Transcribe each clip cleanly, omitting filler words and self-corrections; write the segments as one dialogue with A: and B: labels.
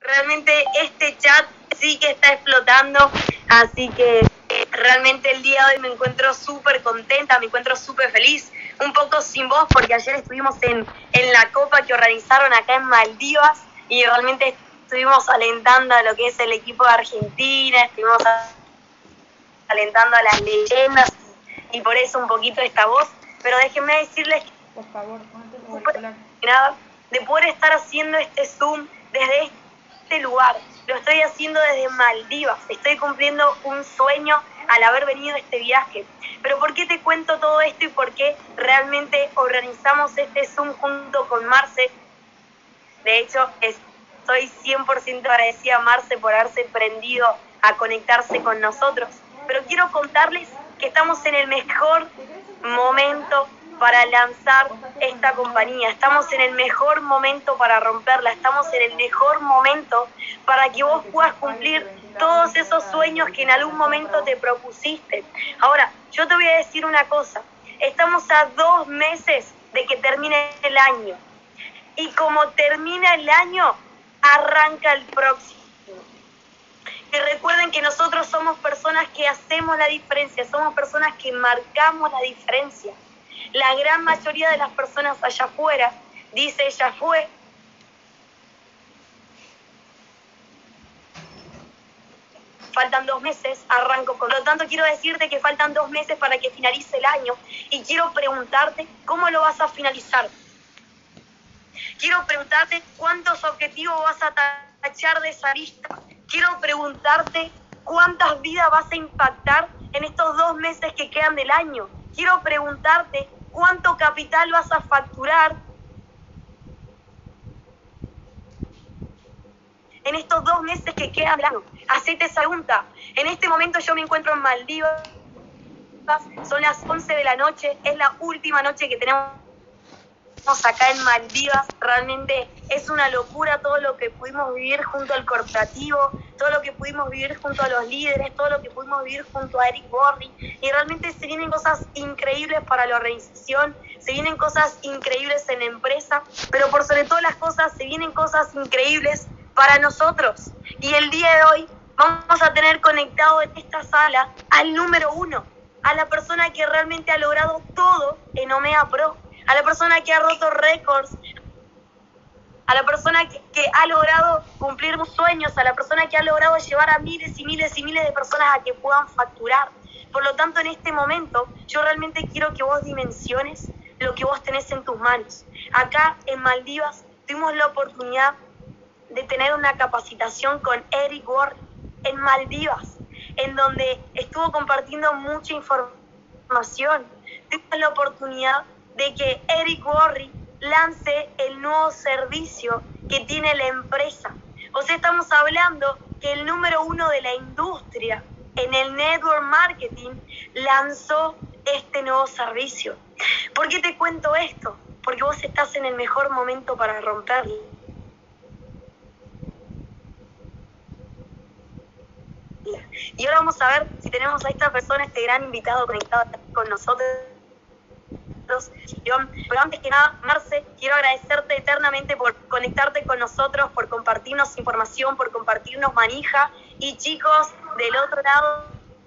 A: Realmente este chat sí que está explotando, así que realmente el día de hoy me encuentro súper contenta, me encuentro súper feliz, un poco sin voz porque ayer estuvimos en la copa que organizaron acá en Maldivas y realmente estuvimos alentando a lo que es el equipo de Argentina, estuvimos alentando a las leyendas y por eso un poquito esta voz, pero déjenme decirles que
B: por favor, súper
A: nada de poder estar haciendo este Zoom desde este lugar, lo estoy haciendo desde Maldivas, estoy cumpliendo un sueño al haber venido a este viaje. Pero ¿por qué te cuento todo esto y por qué realmente organizamos este Zoom junto con Marce? De hecho, estoy 100% agradecida a Marce por haberse prendido a conectarse con nosotros. Pero quiero contarles que estamos en el mejor momento para lanzar esta compañía. Estamos en el mejor momento para romperla. Estamos en el mejor momento para que vos puedas cumplir todos esos sueños que en algún momento te propusiste. Ahora, yo te voy a decir una cosa. Estamos a 2 meses de que termine el año. Y como termina el año, arranca el próximo. Y recuerden que nosotros somos personas que hacemos la diferencia, somos personas que marcamos la diferencia. La gran mayoría de las personas allá afuera dice, ya fue. Faltan 2 meses, arranco. Por lo tanto, quiero decirte que faltan 2 meses para que finalice el año. Y quiero preguntarte cómo lo vas a finalizar. Quiero preguntarte cuántos objetivos vas a tachar de esa lista. Quiero preguntarte cuántas vidas vas a impactar en estos 2 meses que quedan del año. Quiero preguntarte cuánto capital vas a facturar en estos 2 meses que quedan del año. Hacete esa pregunta. En este momento yo me encuentro en Maldivas. Son las 11 de la noche. Es la última noche que tenemos acá en Maldivas. Realmente es una locura todo lo que pudimos vivir junto al corporativo, todo lo que pudimos vivir junto a los líderes, todo lo que pudimos vivir junto a Eric Worre, y realmente se vienen cosas increíbles para la organización, se vienen cosas increíbles en la empresa, pero por sobre todas las cosas se vienen cosas increíbles para nosotros. Y el día de hoy vamos a tener conectado en esta sala al número 1, a la persona que realmente ha logrado todo en Omega Pro, a la persona que ha roto récords, a la persona que ha logrado cumplir sus sueños, a la persona que ha logrado llevar a miles y miles y miles de personas a que puedan facturar. Por lo tanto, en este momento, yo realmente quiero que vos dimensiones lo que vos tenés en tus manos. Acá en Maldivas tuvimos la oportunidad de tener una capacitación con Eric Worre en Maldivas, en donde estuvo compartiendo mucha información. Tuvimos la oportunidad de que Eric Worre lance el nuevo servicio que tiene la empresa. O sea, estamos hablando que el número 1 de la industria en el network marketing lanzó este nuevo servicio. ¿Por qué te cuento esto? Porque vos estás en el mejor momento para romperlo. Y ahora vamos a ver si tenemos a esta persona, este gran invitado conectado con nosotros. Pero antes que nada, Marce, quiero agradecerte eternamente por conectarte con nosotros, por compartirnos información, por compartirnos manija. Y chicos, del otro lado,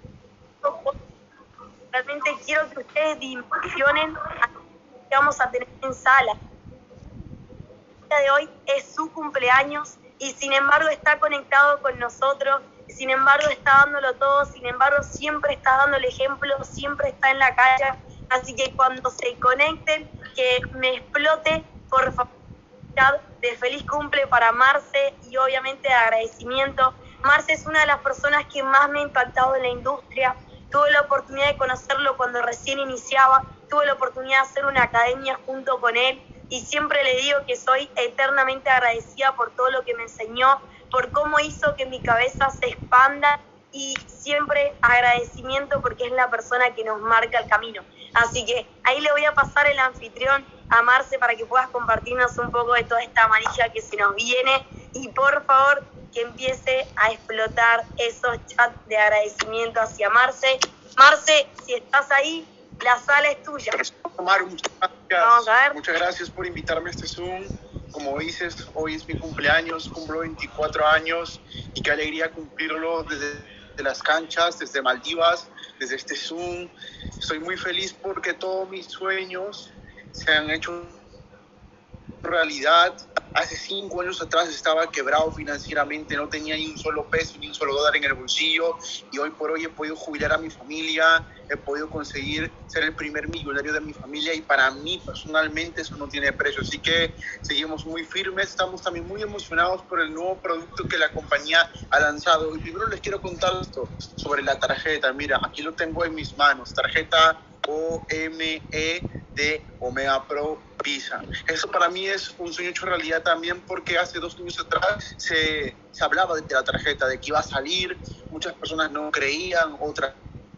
A: realmente quiero que ustedes dimensionen a lo que vamos a tener en sala. El día de hoy es su cumpleaños y sin embargo está conectado con nosotros, sin embargo está dándolo todo, sin embargo siempre está dando el ejemplo, siempre está en la calle. Así que cuando se conecten, que me explote, por favor, de feliz cumple para Marce y obviamente de agradecimiento. Marce es una de las personas que más me ha impactado en la industria. Tuve la oportunidad de conocerlo cuando recién iniciaba, tuve la oportunidad de hacer una academia junto con él y siempre le digo que soy eternamente agradecida por todo lo que me enseñó, por cómo hizo que mi cabeza se expanda y siempre agradecimiento porque es la persona que nos marca el camino. Así que ahí le voy a pasar el anfitrión a Marce para que puedas compartirnos un poco de toda esta manija que se nos viene y por favor que empiece a explotar esos chats de agradecimiento hacia Marce. Marce, si estás ahí, la sala es tuya.
C: Omar,
A: Vamos a ver.
C: muchas gracias por invitarme a este Zoom.
B: como dices, hoy es mi cumpleaños, cumplo 24 años y qué alegría cumplirlo desde las canchas, desde Maldivas, desde este Zoom. Estoy muy feliz porque todos mis sueños se han hecho realidad. Hace 5 años atrás estaba quebrado financieramente, no tenía ni un solo peso, ni un solo dólar en el bolsillo, y hoy por hoy he podido jubilar a mi familia, he podido conseguir ser el primer millonario de mi familia, y para mí personalmente eso no tiene precio. Así que seguimos muy firmes, estamos también muy emocionados por el nuevo producto que la compañía ha lanzado. Y primero les quiero contar esto sobre la tarjeta. Mira, aquí lo tengo en mis manos, tarjeta OME de Omega Pro Visa. Eso para mí es un sueño hecho realidad también, porque hace 2 años atrás se hablaba de la tarjeta, de que iba a salir, muchas personas no creían, otras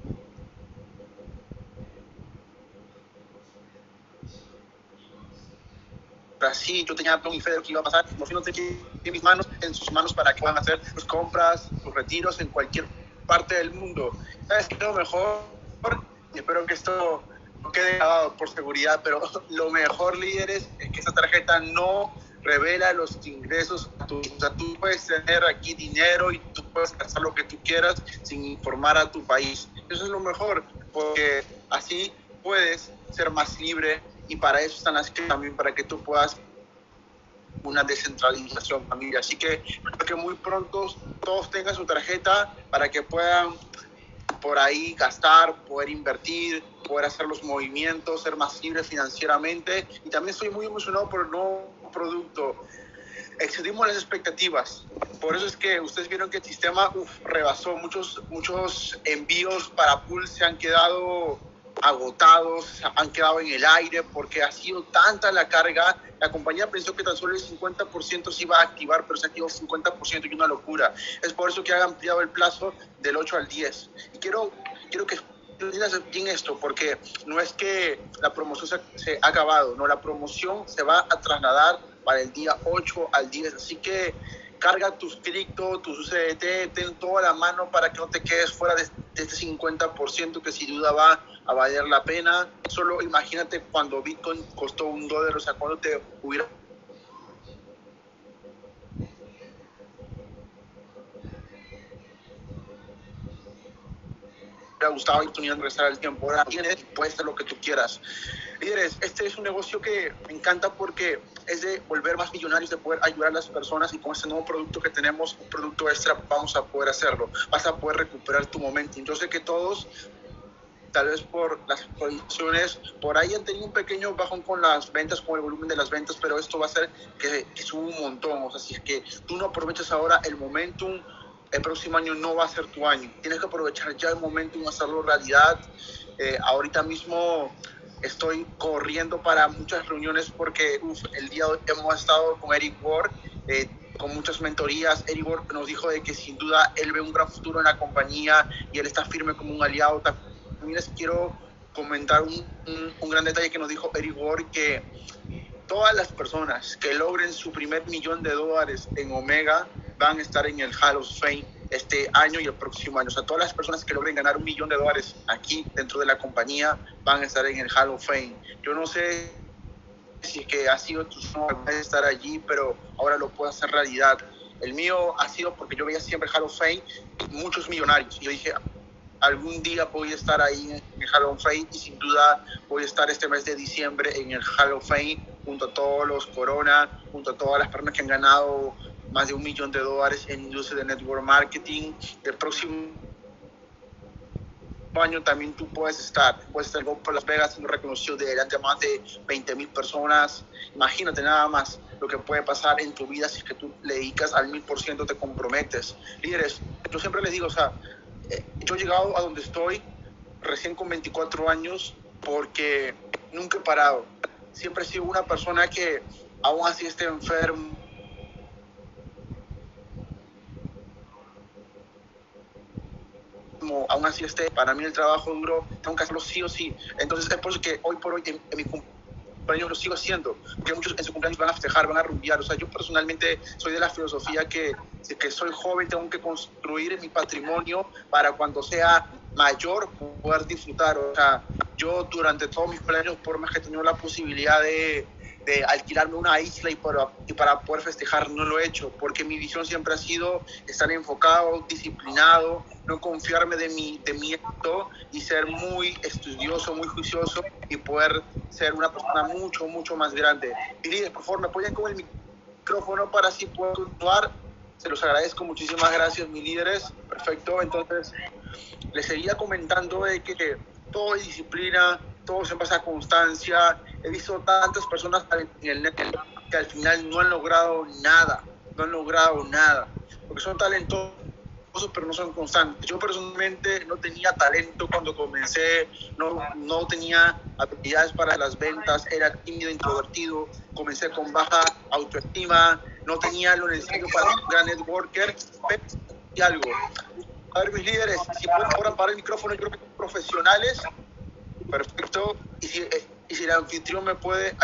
B: sí, yo tenía plan y fe de lo que iba a pasar, por fin no tenía en mis manos, en sus manos, para que puedan hacer sus compras, sus retiros en cualquier parte del mundo. ¿Sabes qué? Lo mejor, y espero que esto no quede grabado por seguridad, pero lo mejor, líderes, es que esta tarjeta no revela los ingresos. O sea, tú puedes tener aquí dinero y tú puedes gastar lo que tú quieras sin informar a tu país. Eso es lo mejor, porque así puedes ser más libre, y para eso están las claves también, para que tú puedas una descentralización, familia. Así que espero que muy pronto todos tengan su tarjeta para que puedan por ahí gastar, poder invertir, poder hacer los movimientos, ser más libres financieramente. Y también estoy muy emocionado por el nuevo producto. Excedimos las expectativas. Por eso es que ustedes vieron que el sistema rebasó. Muchos envíos para Pool se han quedado agotados, han quedado en el aire, porque ha sido tanta la carga. La compañía pensó que tan solo el 50% se iba a activar, pero se activó 50%, y una locura. Es por eso que han ampliado el plazo del 8 al 10. Y quiero que entiendas bien esto, porque no es que la promoción se ha acabado, no, la promoción se va a trasladar para el día 8 al 10. Así que carga tus cripto, tus USDT, ten toda la mano para que no te quedes fuera de este 50%, que sin duda va a valer la pena. Solo imagínate cuando Bitcoin costó $1, o sea, cuando te hubiera gustado y tú ni regresar el tiempo. Ahora tienes, puedes hacer lo que tú quieras. Líderes, este es un negocio que me encanta porque es de volver más millonarios, de poder ayudar a las personas, y con este nuevo producto que tenemos, un producto extra, vamos a poder hacerlo. Vas a poder recuperar tu momento. Yo sé que todos, tal vez por las proyecciones, por ahí han tenido un pequeño bajón con las ventas, con el volumen de las ventas, pero esto va a hacer que suba un montón. O sea, si es que tú no aprovechas ahora el momentum, el próximo año no va a ser tu año. Tienes que aprovechar ya el momentum, hacerlo realidad. Ahorita mismo estoy corriendo para muchas reuniones, porque el día de hoy hemos estado con Eric Ward, con muchas mentorías. Eric Ward nos dijo de que sin duda él ve un gran futuro en la compañía y él está firme como un aliado. También les quiero comentar un gran detalle que nos dijo Eric Ward, que todas las personas que logren su primer $1,000,000 en Omega van a estar en el Hall of Fame este año y el próximo año. O sea, todas las personas que logren ganar $1,000,000 aquí dentro de la compañía van a estar en el Hall of Fame. Yo no sé si es que ha sido tu sueño estar allí, pero ahora lo puedo hacer realidad. El mío ha sido porque yo veía siempre Hall of Fame, muchos millonarios, y yo dije, algún día voy a estar ahí en el Hall of Fame, y sin duda voy a estar este mes de diciembre en el Hall of Fame, junto a todos los Corona, junto a todas las personas que han ganado más de $1,000,000 en industria de network marketing. El próximo año también tú puedes estar por Las Vegas siendo reconocido delante de más de 20,000 personas. Imagínate nada más lo que puede pasar en tu vida si es que tú le dedicas al 1000%, te comprometes. Líderes, yo siempre les digo, o sea, yo he llegado a donde estoy recién con 24 años porque nunca he parado. Siempre he sido una persona que, aún así esté enfermo, aún así para mí el trabajo duro, tengo que hacerlo sí o sí. Entonces es por eso que hoy por hoy en mi cumpleaños lo sigo haciendo, porque muchos en su cumpleaños van a festejar, van a rumbear. O sea, yo personalmente soy de la filosofía que soy joven, tengo que construir mi patrimonio para cuando sea mayor poder disfrutar. O sea, yo durante todos mis cumpleaños, por más que he tenido la posibilidad de de alquilarme una isla y para poder festejar. No lo he hecho, porque mi visión siempre ha sido estar enfocado, disciplinado, no confiarme de mi éxito y ser muy estudioso, muy juicioso y poder ser una persona mucho, mucho más grande. Y líderes, por favor, me apoyan con el micrófono para así poder continuar. Se los agradezco, muchísimas gracias, mis líderes. Perfecto, entonces les seguía comentando de que todo es disciplina, todo se basa a constancia. He visto tantas personas en el net que al final no han logrado nada, porque son talentosos pero no son constantes. Yo personalmente no tenía talento cuando comencé, no tenía habilidades para las ventas, era tímido, introvertido, comencé con baja autoestima, no tenía lo necesario para ser un gran networker, pero y algo. A ver, mis líderes, si pueden ahora parar el micrófono, yo creo que son profesionales, perfecto, y si el anfitrión me puede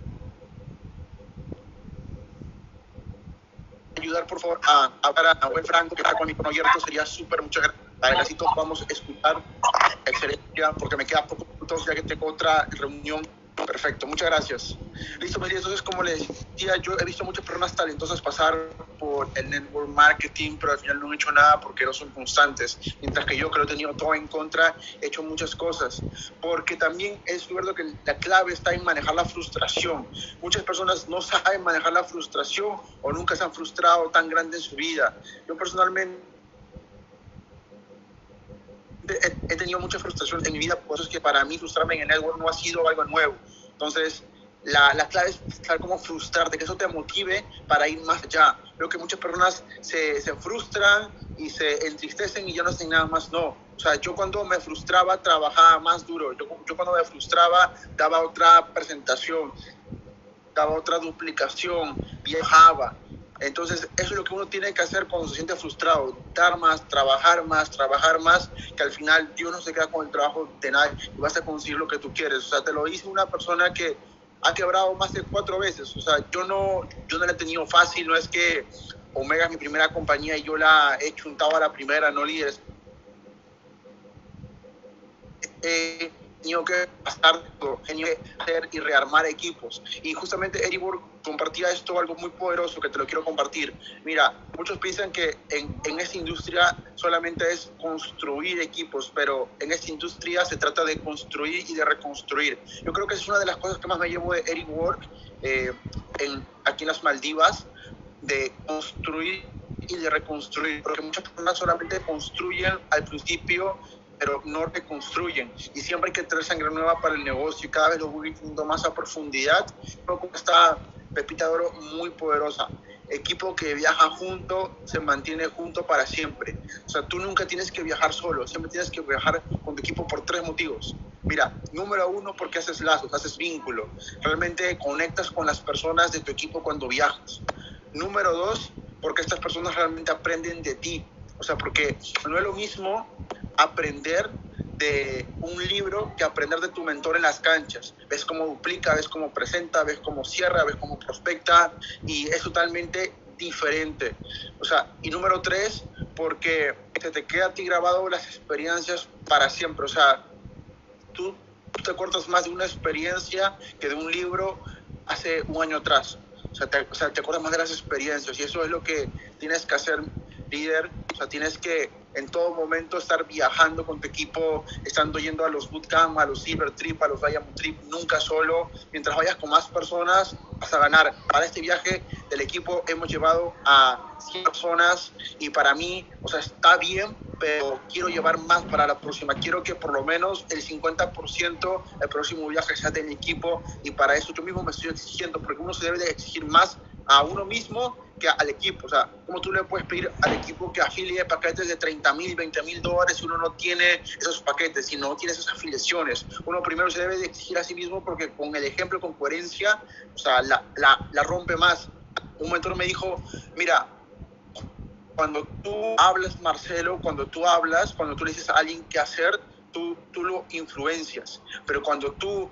B: ayudar, por favor, a hablar a Nahuel Franco, que está con el micrófono abierto, sería súper, muchas gracias. Para que así todos vamos a escuchar. Excelencia, porque me queda pocos minutos ya que tengo otra reunión. Perfecto, muchas gracias. Listo, María. Entonces, como les decía, yo he visto muchas personas talentosas pasar por el network marketing, pero al final no han hecho nada porque no son constantes. Mientras que yo, que lo he tenido todo en contra, he hecho muchas cosas. Porque también es cierto que la clave está en manejar la frustración. Muchas personas no saben manejar la frustración o nunca se han frustrado tan grande en su vida. Yo personalmente he tenido mucha frustración en mi vida, por eso es que para mí frustrarme en el network no ha sido algo nuevo. Entonces, la clave es saber cómo frustrarte, que eso te motive para ir más allá. Veo que muchas personas se frustran y se entristecen y ya no hacen nada más. No, o sea, yo cuando me frustraba trabajaba más duro. Yo cuando me frustraba daba otra presentación, daba otra duplicación, viajaba. Entonces, eso es lo que uno tiene que hacer cuando se siente frustrado, dar más, trabajar más, que al final Dios no se queda con el trabajo de nadie y vas a conseguir lo que tú quieres. O sea, te lo dice una persona que ha quebrado más de 4 veces. O sea, yo no la he tenido fácil, no es que Omega es mi primera compañía y yo la he chuntado a la primera, no líderes. Tenido que pasar, tenido que hacer y rearmar equipos. Y justamente Eribor compartía esto, algo muy poderoso que te lo quiero compartir. Mira, muchos piensan que en esta industria solamente es construir equipos, pero en esta industria se trata de construir y de reconstruir. Yo creo que es una de las cosas que más me llevo de Eric aquí en las Maldivas, de construir y de reconstruir, porque muchas personas solamente construyen al principio, pero no reconstruyen. Y siempre hay que traer sangre nueva para el negocio y cada vez lo voy viendo más a profundidad. Creo que esta pepita de oro muy poderosa. Equipo que viaja junto, se mantiene junto para siempre. O sea, tú nunca tienes que viajar solo, siempre tienes que viajar con tu equipo por 3 motivos. Mira, número 1, porque haces lazos, haces vínculo. Realmente conectas con las personas de tu equipo cuando viajas. Número 2, porque estas personas realmente aprenden de ti. O sea, porque no es lo mismo aprender de un libro que aprender de tu mentor en las canchas. Ves cómo duplica, ves cómo presenta, ves cómo cierra, ves cómo prospecta y es totalmente diferente. O sea, y número 3, porque se te queda a ti grabado las experiencias para siempre. O sea, tú te acuerdas más de una experiencia que de un libro hace un año atrás. O sea, te acuerdas más de las experiencias y eso es lo que tienes que hacer, líder. O sea, tienes que en todo momento estar viajando con tu equipo, estando yendo a los bootcamp, a los Silver Trip, a los Diamond Trip, nunca solo. Mientras vayas con más personas, vas a ganar. Para este viaje del equipo hemos llevado a 100 personas y para mí, o sea, está bien, pero quiero llevar más para la próxima. Quiero que por lo menos el 50% el próximo viaje sea de mi equipo y para eso yo mismo me estoy exigiendo, porque uno se debe de exigir más a uno mismo que al equipo. O sea, ¿cómo tú le puedes pedir al equipo que afilie paquetes de $30,000, $20,000 si uno no tiene esos paquetes, si no tiene esas afiliaciones? Uno primero se debe de exigir a sí mismo porque con el ejemplo, con coherencia, o sea, la rompe más. Un mentor me dijo, mira, cuando tú hablas, Marcelo, cuando tú le dices a alguien qué hacer, tú lo influencias. Pero cuando tú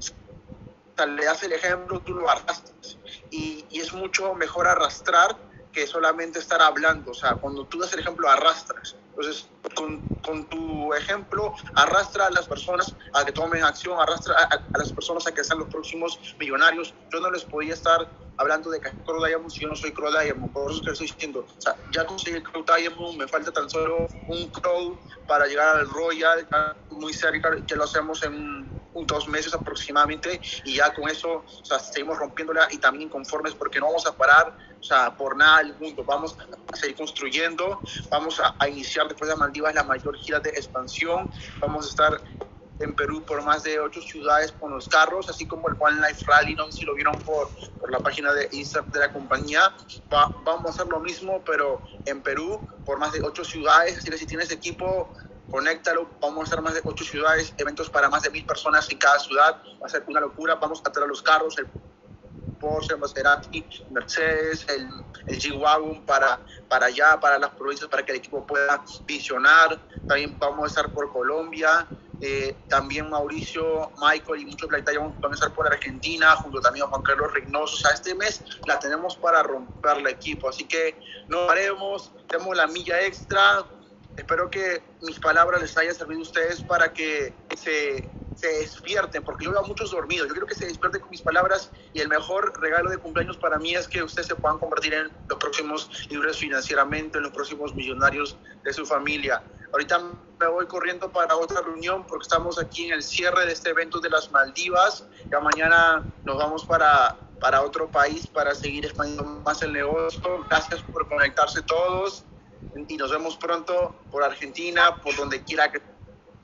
B: le das el ejemplo, tú lo arrastras. Y es mucho mejor arrastrar que solamente estar hablando. O sea, cuando tú das el ejemplo, arrastras. Entonces, con tu ejemplo, arrastra a las personas a que tomen acción, arrastra a las personas a que sean los próximos millonarios. Yo no les podía estar hablando de Crow Diamond si yo no soy Crow Diamond. Por eso te estoy diciendo, o sea, ya conseguí el Crow Diamond, me falta tan solo un Crow para llegar al Royal, muy cerca, que lo hacemos en 2 meses aproximadamente, y ya con eso, o sea, seguimos rompiéndola y también conformes porque no vamos a parar, o sea, por nada del mundo. Vamos a seguir construyendo, vamos a iniciar después de Maldivas la mayor gira de expansión, vamos a estar en Perú por más de 8 ciudades con los carros, así como el One Life Rally, no sé si lo vieron por la página de Instagram de la compañía. Vamos a hacer lo mismo, pero en Perú, por más de 8 ciudades, así que si tienes equipo, conéctalo, vamos a hacer más de 8 ciudades, eventos para más de 1000 personas en cada ciudad, va a ser una locura. Vamos a traer los carros, el Porsche, Maserati, Mercedes, el G-Wagon para allá, para las provincias, para que el equipo pueda visionar. También vamos a estar por Colombia, también Mauricio, Michael y muchos Black Diamond van a estar por Argentina, junto también a Juan Carlos Reynoso. O sea, este mes la tenemos para romper el equipo, así que no haremos, tenemos la milla extra. Espero que mis palabras les hayan servido a ustedes para que se despierten, porque yo veo a muchos dormidos. Yo quiero que se despierten con mis palabras, y el mejor regalo de cumpleaños para mí es que ustedes se puedan convertir en los próximos libres financieramente, en los próximos millonarios de su familia. Ahorita me voy corriendo para otra reunión porque estamos aquí en el cierre de este evento de las Maldivas. Ya mañana nos vamos para otro país para seguir expandiendo más el negocio. Gracias por conectarse todos y nos vemos pronto por Argentina, por donde quiera que...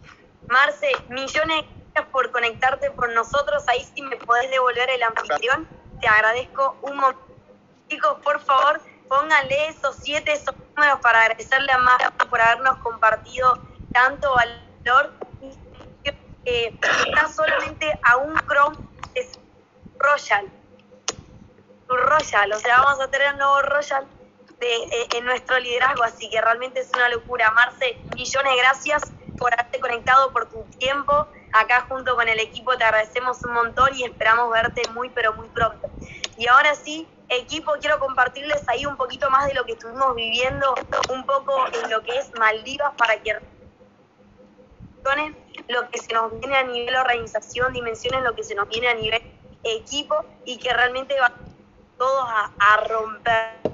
A: Marce, millones de gracias por conectarte con nosotros. Ahí sí me podés devolver el anfitrión. Te agradezco un montón. Chicos, por favor, pónganle esos 7 números para agradecerle a Marce por habernos compartido tanto valor. Está solamente a un Chrome de Royal. O sea, vamos a tener un nuevo Royal en nuestro liderazgo, así que realmente es una locura. Marce, millones de gracias por haberte conectado, por tu tiempo. Acá junto con el equipo te agradecemos un montón y esperamos verte muy, pero muy pronto. Y ahora sí, equipo, quiero compartirles ahí un poquito más de lo que estuvimos viviendo, un poco en lo que es Maldivas, para que lo que se nos viene a nivel organización, dimensiones lo que se nos viene a nivel equipo, y que realmente va todos a romper.